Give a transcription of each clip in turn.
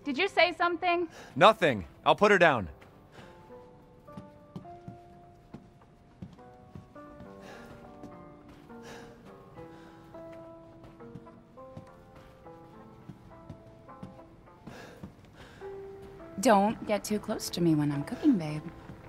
Did you say something? Nothing. I'll put her down. Don't get too close to me when I'm cooking, babe.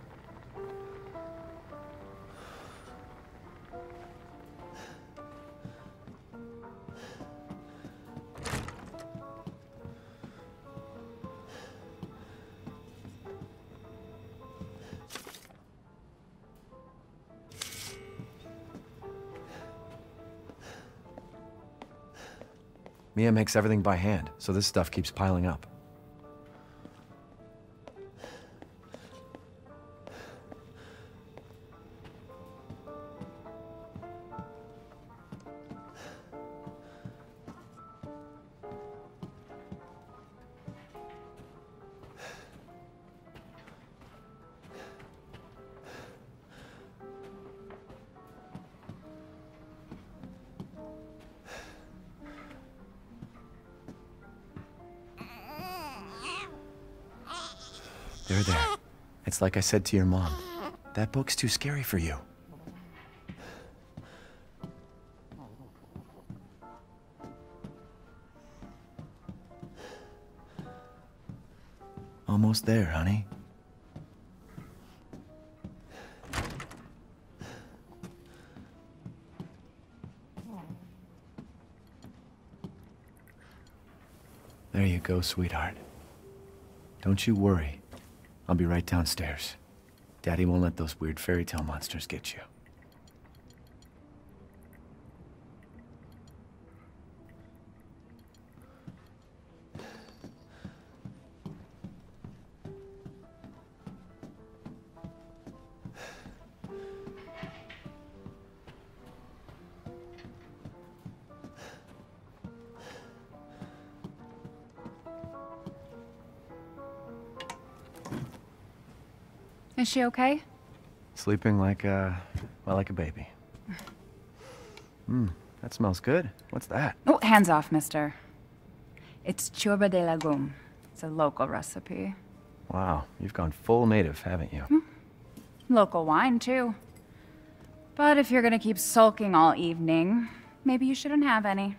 Mia makes everything by hand, so this stuff keeps piling up. There. It's like I said to your mom. That book's too scary for you. Almost there, honey. There you go, sweetheart. Don't you worry. I'll be right downstairs. Daddy won't let those weird fairy tale monsters get you. Is she okay? Sleeping like a baby. That smells good. What's that? Oh, hands off, mister. It's ciorba de legume. It's a local recipe. Wow, you've gone full native, haven't you? Local wine, too. But if you're gonna keep sulking all evening, maybe you shouldn't have any.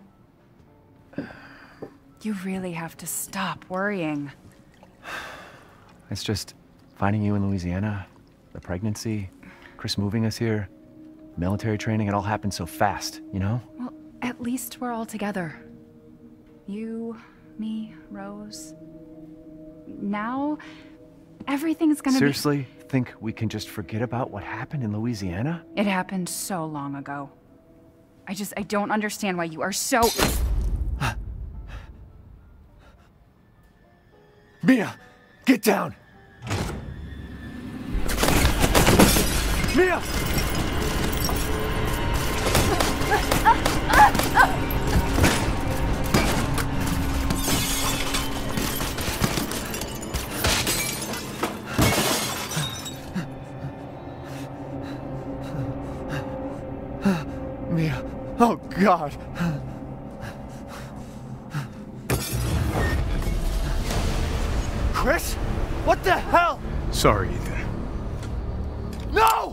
You really have to stop worrying. It's just finding you in Louisiana, the pregnancy, Chris moving us here, military training, it all happened so fast, you know? Well, at least we're all together. You, me, Rose. Now, everything's gonna Seriously? Think we can just forget about what happened in Louisiana? It happened so long ago. I don't understand why you are so... Mia! Get down! Mia! Mia! Oh, God! Chris? What the hell? Sorry, Ethan. No!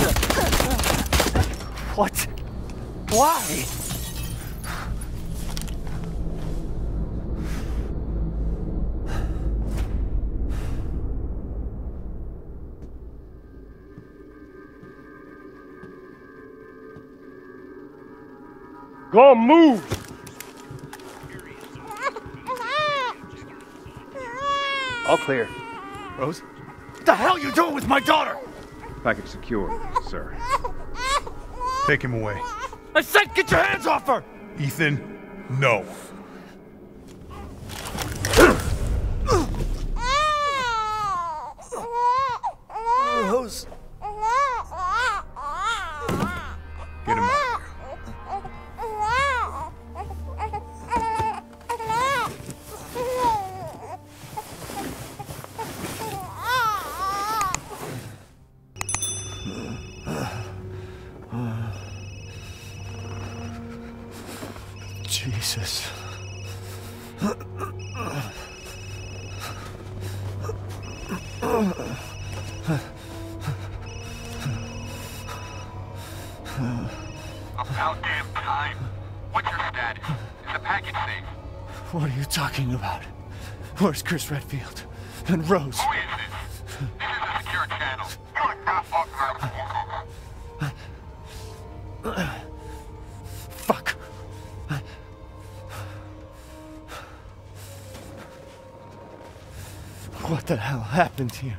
What? Why? Go move! All clear. Rose? What the hell are you doing with my daughter? Package secure, sir. Take him away. I said get your hands off her! Ethan, no. Rose. Get him out. Jesus. About damn time. What's your status? Is the package safe? What are you talking about? Where's Chris Redfield? And Rose? Who is this? This is a secure channel. You are not authorized. Fuck. What the hell happened here?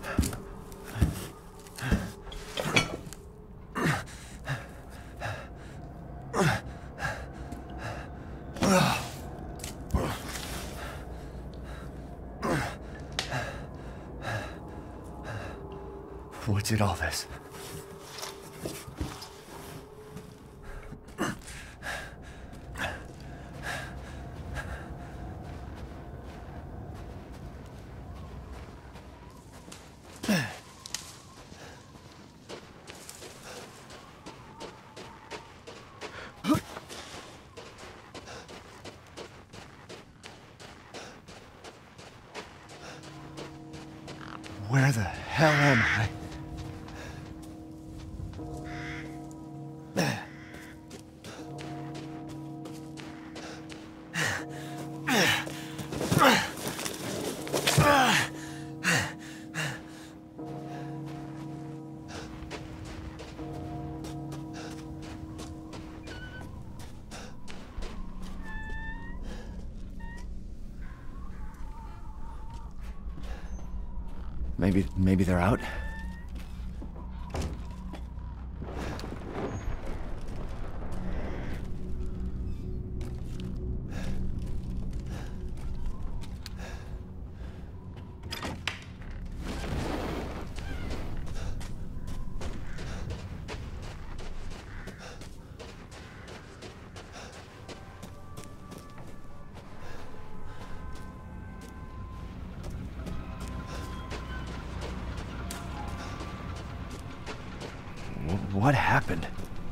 What did all this? Where the hell am I? Maybe they're out? What happened?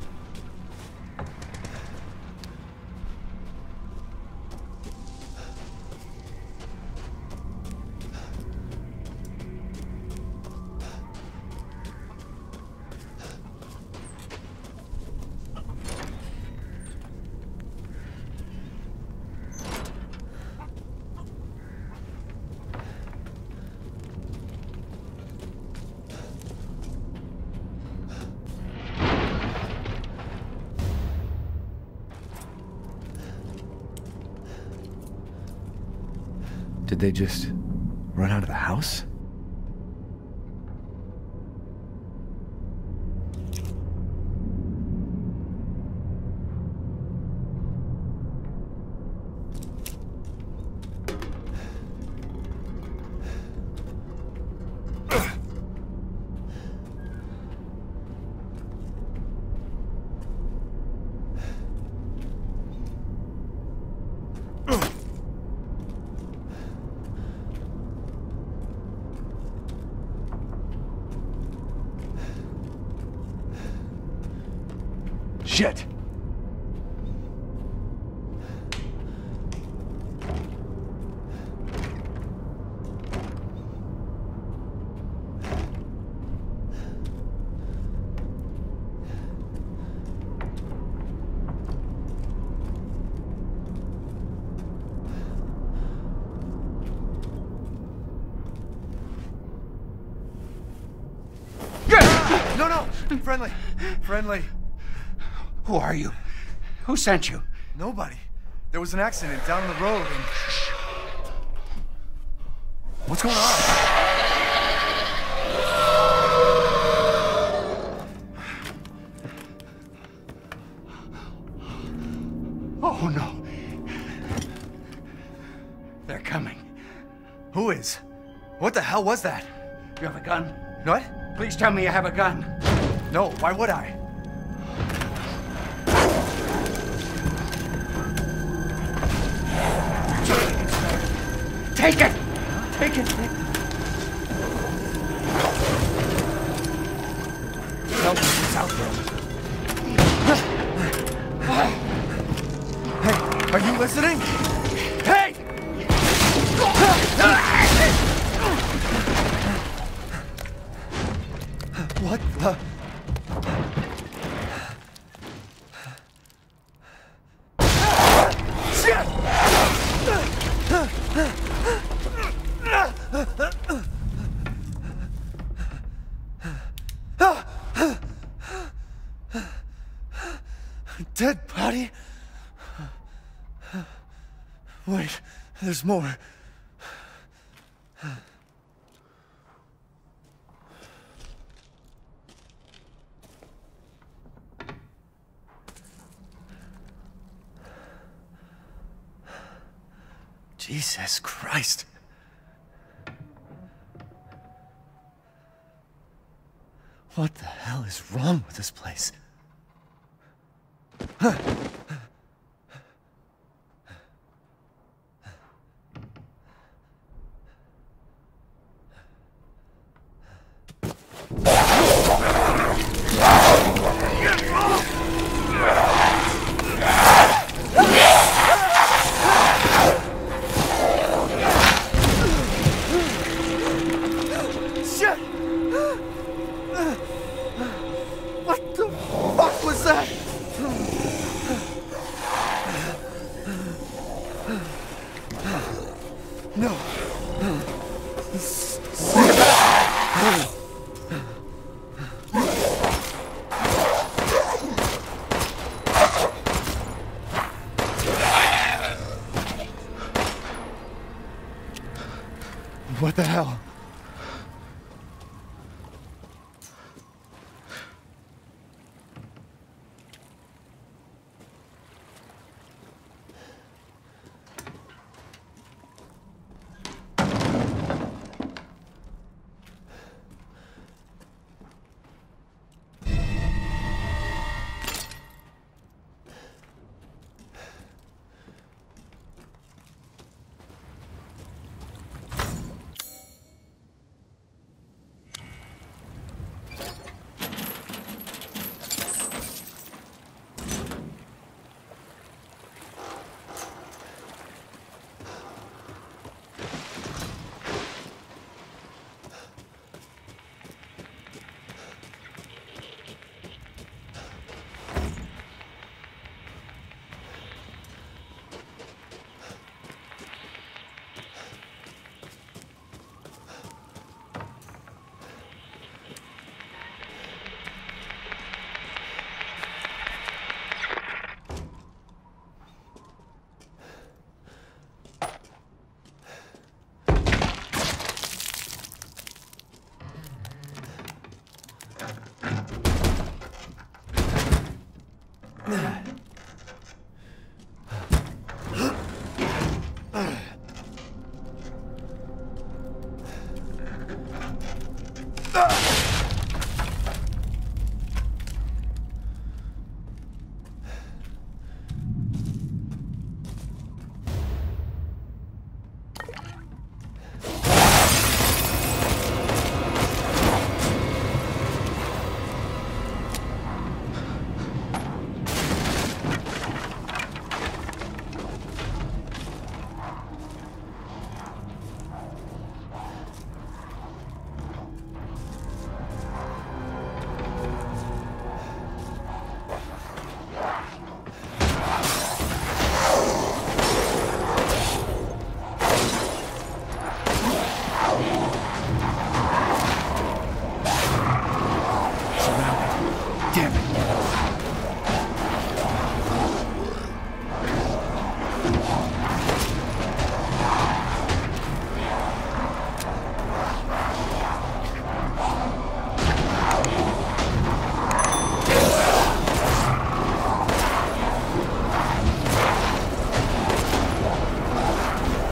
Did they just run out of the house? Shit! No! Friendly! Friendly! Who are you? Who sent you? Nobody. There was an accident down the road and... What's going on? Oh, no. They're coming. Who is? What the hell was that? You have a gun? What? Please tell me you have a gun. No, why would I? Take it! Take it! Someone's out there. Hey, are you listening? Hey! What the... Dead body? Wait, there's more. Jesus Christ. What the hell is wrong with this place? What the fuck was that?